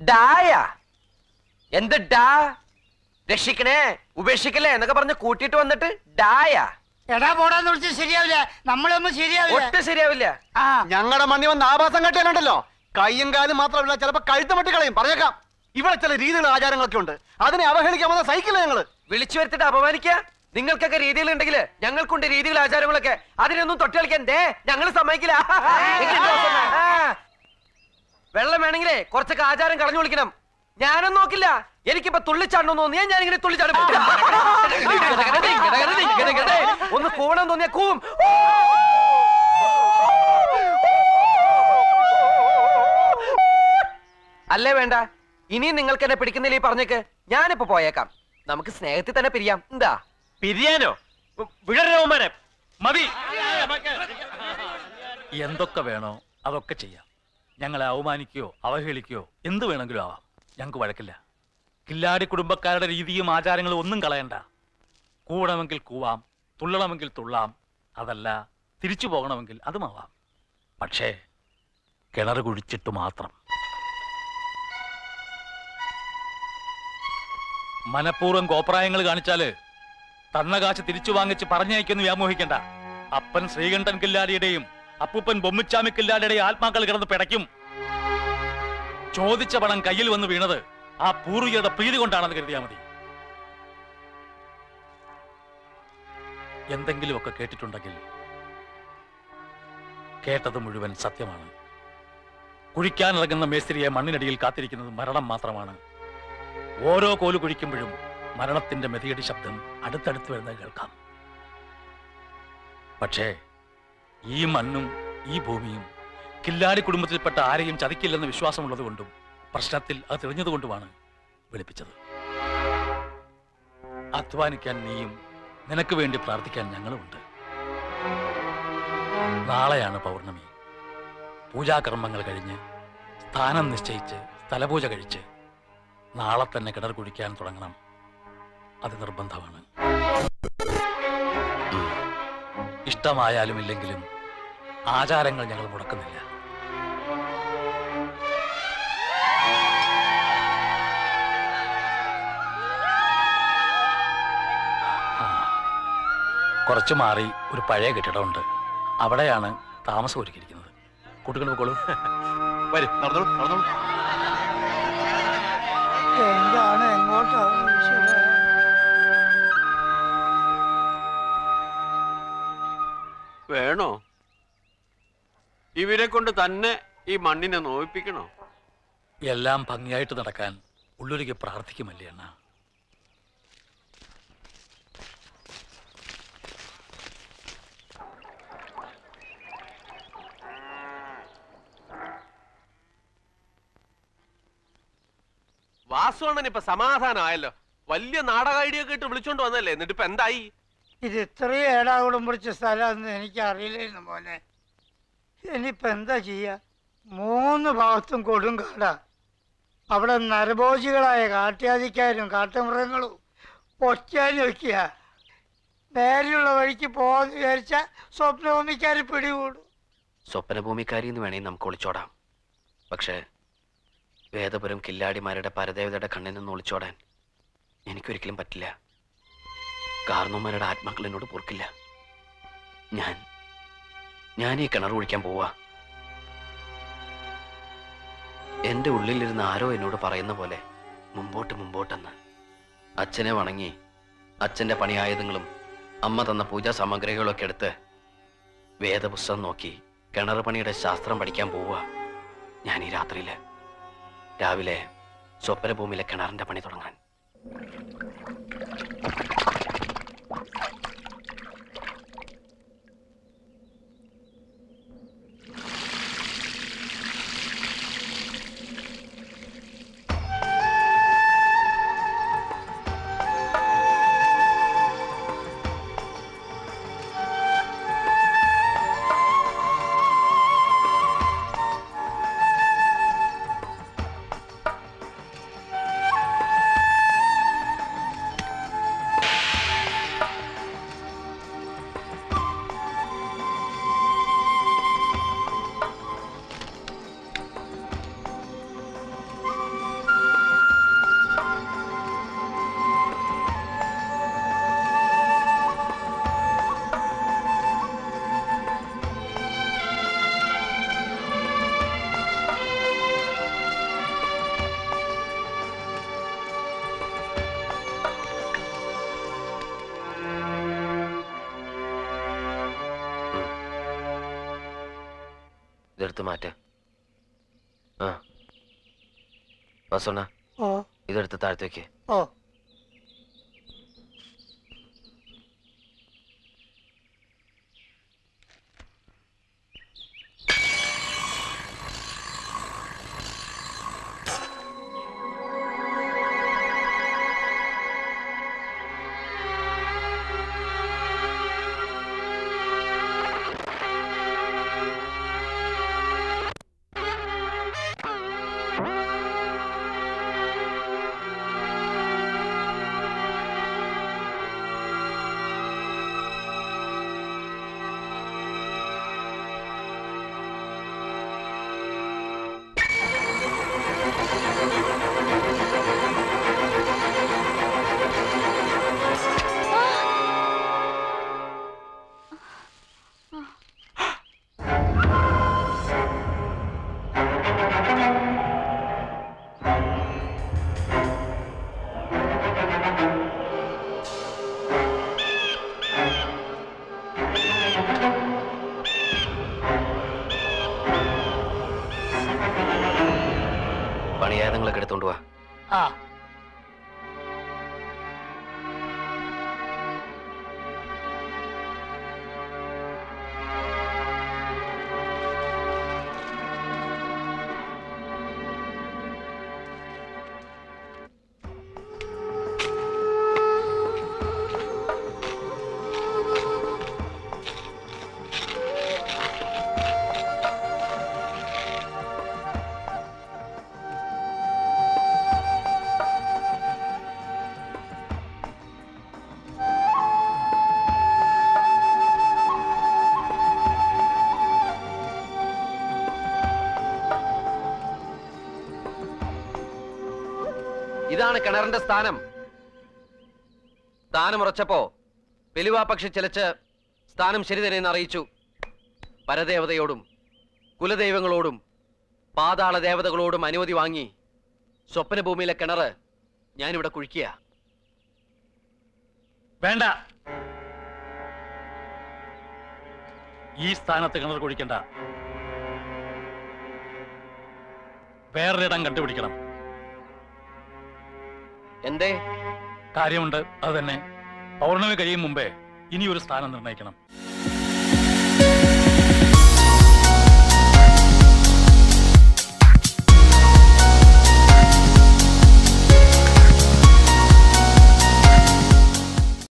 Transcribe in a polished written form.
ഡായ എന്ത് ഡാ? രക്ഷിക്കണേ ഉപേക്ഷിക്കലേ എന്നൊക്കെ പറഞ്ഞ് കൂട്ടിട്ട് വന്നിട്ട് ഡായ. എടാ പോടാന്ന് വിളിച്ച് ശരിയാവില്ല. നമ്മളൊന്നും ശരിയാവില്ല. ഒട്ടും ശരിയാവില്ല. ഞങ്ങളുടെ മണ്ണി വന്ന് ആഭാസം കെട്ടിയാലുണ്ടല്ലോ കയ്യും കാലും മാത്രമല്ല ചിലപ്പോ കഴുത്ത് മട്ടി കളയും. പറഞ്ഞേക്കാം. ഇവിടെ ചില രീതികളും ആചാരങ്ങളൊക്കെ ഉണ്ട്. അതിനെ അവഹേളിക്കാൻ വന്ന സൈക്കിള് ഞങ്ങള് വിളിച്ചു വരുത്തിട്ട് അപമാനിക്ക. നിങ്ങൾക്കൊക്കെ രീതികളുണ്ടെങ്കിൽ ഞങ്ങൾക്കുണ്ട് രീതികൾ ആചാരങ്ങളൊക്കെ. അതിനൊന്നും തൊട്ട് കളിക്കാൻ ഞങ്ങൾ സമ്മതിക്കില്ല. വെള്ളം വേണമെങ്കിലേ കുറച്ചൊക്കെ ആചാരം കളഞ്ഞു വിളിക്കണം. ഞാനൊന്നും നോക്കില്ല. എനിക്കിപ്പോ തുള്ളിച്ചാടണം തോന്നിയാ ഞാനിങ്ങനെ തുള്ളിച്ചാടും. ഒന്ന് കൂവണം തോന്നിയാ കൂവും. അല്ലേ വേണ്ട. ഇനിയും നിങ്ങൾക്ക് എന്നെ പിടിക്കുന്നില്ല ഈ പറഞ്ഞേക്ക്. ഞാനിപ്പോ പോയേക്കാം. നമുക്ക് സ്നേഹത്തിൽ തന്നെ പിരിയാം. എന്താ പിരിയാനോ? വിടരവന്മാരെ മതി. എന്തൊക്കെ വേണോ അതൊക്കെ ചെയ്യാം. ഞങ്ങളെ അവമാനിക്കുകയോ അവഹേളിക്കുകയോ എന്ത് വേണമെങ്കിലും ആവാം. ഞങ്ങൾക്ക് വഴക്കില്ല. കില്ലാടി കുടുംബക്കാരുടെ രീതിയും ആചാരങ്ങളും ഒന്നും കളയണ്ട. കൂടണമെങ്കിൽ കൂവാം, തുള്ളണമെങ്കിൽ തുള്ളാം. അതല്ല തിരിച്ചു പോകണമെങ്കിൽ അതുമാവാം. പക്ഷേ കിണർ കുഴിച്ചിട്ട് മാത്രം. മനഃപൂർവ്വം കോപ്രായങ്ങൾ കാണിച്ചാല് തന്ന കാശ് തിരിച്ചു വാങ്ങിച്ച് പറഞ്ഞയക്കൊന്ന് വ്യാമോഹിക്കണ്ട. അപ്പൻ ശ്രീകണ്ഠൻ കില്ലാടിയുടെയും അപ്പൂപ്പൻ ബൊമ്മിച്ചാമി കില്ലാടിയുടെയും ആത്മാക്കൾ കിടന്ന് പിടയ്ക്കും. ചോദിച്ച പണം കയ്യിൽ വന്ന് വീണത് ആ പൂർവികരുടെ പ്രീതി കൊണ്ടാണെന്ന് കരുതിയാൽ മതി. എന്തെങ്കിലുമൊക്കെ കേട്ടിട്ടുണ്ടെങ്കിൽ കേട്ടത് മുഴുവൻ സത്യമാണ്. കുഴിക്കാനിറങ്ങുന്ന മേസ്ത്രിയെ മണ്ണിനടിയിൽ കാത്തിരിക്കുന്നത് മരണം മാത്രമാണ്. ഓരോ കോല് കുഴിക്കുമ്പോഴും മരണത്തിന്റെ മെതിയടി ശബ്ദം അടുത്തടുത്ത് വരുന്നത് കേൾക്കാം. പക്ഷേ ഈ മണ്ണും ഈ ഭൂമിയും കില്ലാടി കുടുംബത്തിൽപ്പെട്ട ആരെയും ചതിക്കില്ലെന്ന് വിശ്വാസമുള്ളത് കൊണ്ടും പ്രശ്നത്തിൽ അത് തെളിഞ്ഞതുകൊണ്ടുമാണ് വിളിപ്പിച്ചത്. അധ്വാനിക്കാൻ നീയും നിനക്ക് വേണ്ടി പ്രാർത്ഥിക്കാൻ ഞങ്ങളുമുണ്ട്. നാളെയാണ് പൗർണമി. പൂജാകർമ്മങ്ങൾ കഴിഞ്ഞ് സ്ഥാനം നിശ്ചയിച്ച് സ്ഥലപൂജ കഴിച്ച് നാളെ തന്നെ കിണർ കുഴിക്കാൻ തുടങ്ങണം. അത് നിർബന്ധമാണ്. ഇഷ്ടമായാലും ഇല്ലെങ്കിലും ആചാരങ്ങൾ ഞങ്ങൾ മുടക്കുന്നില്ല. കുറച്ചു മാറി ഒരു പഴയ കെട്ടിടമുണ്ട്. അവിടെയാണ് താമസം ഒരുക്കിയിരിക്കുന്നത്. കുട്ടികൾ പോയിക്കോളൂ. വരും, നടന്നോളൂ, നടന്നോളൂ. എന്താണ് എങ്ങോട്ടാണ്? വേണോ? ഇവരെ കൊണ്ട് തന്നെ ഈ മണ്ണിനെ നോയിപ്പിക്കണോ? എല്ലാം ഭംഗിയായിട്ട് നടക്കാൻ ഉള്ളൊരുക്കി പ്രാർത്ഥിക്കുമല്ലേ അണ്ണ. വാസുവണ്ണൻ ഇപ്പൊ സമാധാനമായല്ലോ. വലിയ നാടക ഐഡിയ ഒക്കെ ഇട്ട് വിളിച്ചോണ്ട് വന്നല്ലേ. എന്നിട്ട് ഇപ്പൊ എന്തായി? ഇത് ഇത്രയും ഏടാകൂടം പിടിച്ച സ്ഥലമാണെന്ന് എനിക്ക് അറിയില്ലായിരുന്നു മോനെ. ഇനിയിപ്പോൾ എന്താ ചെയ്യുക? 3 ഭാഗത്തും കൊടുങ്കാടാ. അവിടെ നരഭോജികളായ കാട്ട്യാദിക്കാരും കാട്ടുമൃഗങ്ങളും ഒറ്റയൊക്കെയാ. നേരെയുള്ള വഴിക്ക് പോകാന്ന് വിചാരിച്ച സ്വപ്നഭൂമിക്കാർ പിടികൂടും. സ്വപ്നഭൂമിക്കാരി എന്ന് വേണമെങ്കിൽ നമുക്ക് ഒളിച്ചോടാം. പക്ഷേ വേദപുരം കില്ലാടിമാരുടെ പരദേവതയുടെ കണ്ണിൽ നിന്ന് ഒളിച്ചോടാൻ എനിക്കൊരിക്കലും പറ്റില്ല. കാരണവന്മാരുടെ ആത്മാക്കൾ എന്നോട് പൊറുക്കില്ല. ഞാൻ ഈ കിണർ കുഴിക്കാൻ പോവാ. എൻ്റെ ഉള്ളിലിരുന്ന് ആരോ എന്നോട് പറയുന്ന പോലെ മുമ്പോട്ട് മുമ്പോട്ടെന്ന്. അച്ഛനെ വണങ്ങി അച്ഛൻ്റെ പണിയായുധങ്ങളും അമ്മ തന്ന പൂജാ സാമഗ്രികളൊക്കെ എടുത്ത് വേദപുസ്തകം നോക്കി കിണർ പണിയുടെ ശാസ്ത്രം പഠിക്കാൻ പോവുക ഞാൻ ഈ രാത്രിയിൽ. രാവിലെ സ്വപ്നഭൂമിയിലെ കിണറിൻ്റെ പണി തുടങ്ങാൻ. ഇതെടുത്ത് മാറ്റ. ആ വസോണ, ഇതെടുത്ത് താഴ്ത്തേക്ക്. പണിയായുധങ്ങളൊക്കെ എടുത്തോണ്ട് വാ. ഇതാണ് കിണറിന്റെ സ്ഥാനം. സ്ഥാനമുറച്ചപ്പോ പെലുവാപക്ഷി ചിലച്ച് സ്ഥാനം ശരി തന്നെയെന്ന് അറിയിച്ചു. പരദേവതയോടും കുലദൈവങ്ങളോടും പാതാള ദേവതകളോടും അനുമതി വാങ്ങി സ്വപ്നഭൂമിയിലെ കിണറ് ഞാനിവിടെ കുഴിക്കുക. വേണ്ട, ഈ സ്ഥാനത്ത് കിണർ കുഴിക്കണ്ട. വേറൊരിടം കണ്ടുപിടിക്കണം. എന്തേ? കാര്യമുണ്ട്. അത് തന്നെ, പൗർണമി കഴിയും മുമ്പേ ഇനിയൊരു സ്ഥാനം നിർണയിക്കണം.